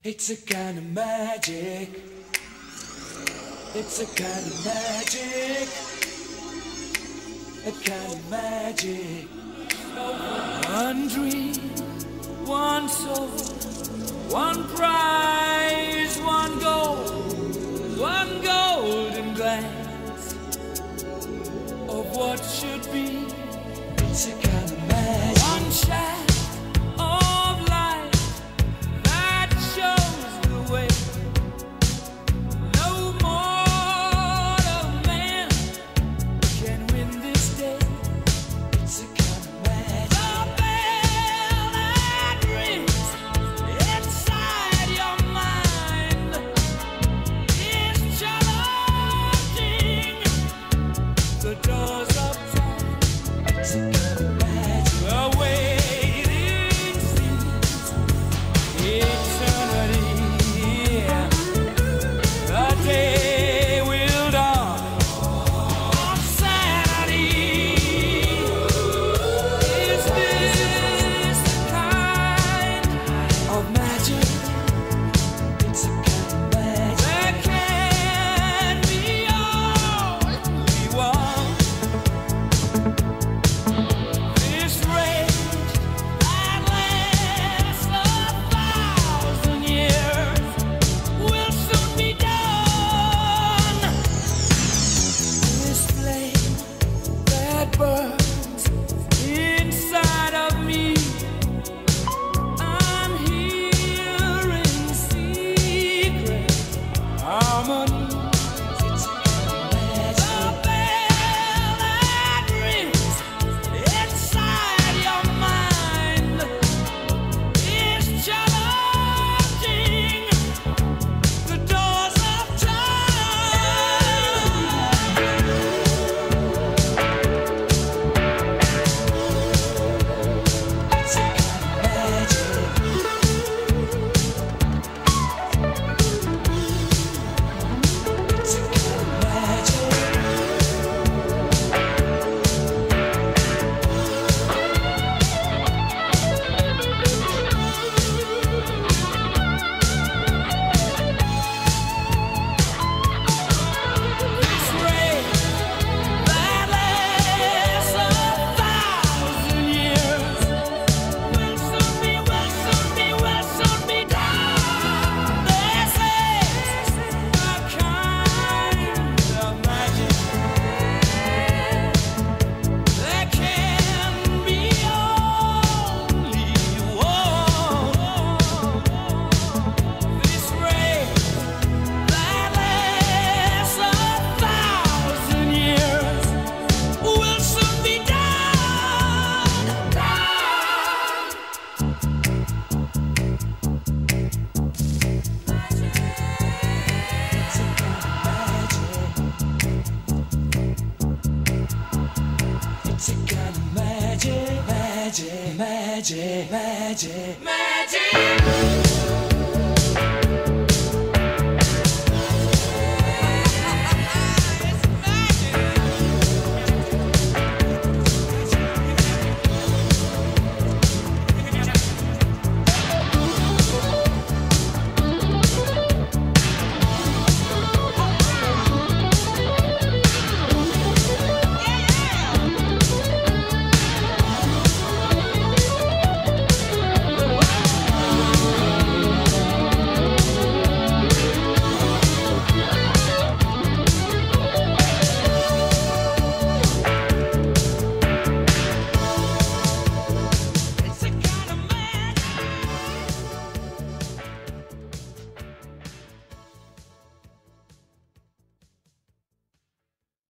It's a kind of magic. It's a kind of magic. A kind of magic. One dream, one soul, one prize, one golden glance of what should be. It's a kind of magic. One shaft of light that shows the way. No mortal man can win this day. It's a kind of magic. The bell that rings inside your mind is challenging the doors of time. It's a kind of magic. The waiting seems eternity. The day will dawn on sanity. Is this the kind of magic? It's a kind of magic. There can be only one. This rage that lasts 1,000 years will soon be done. This flame that burns inside of me, I'm hearing secret harmonies. It's a kind of magic. The bell that rings inside your mind is challenging the doors of time. It's a kind of magic. It's a kind of magic. This ray that lasts 1,000 years will soon be done. This is a kind of magic. There can be only one. This ray that lasts 1,000 years will soon be done. It's a kind of magic. It's a kind of magic, magic, magic, magic, magic.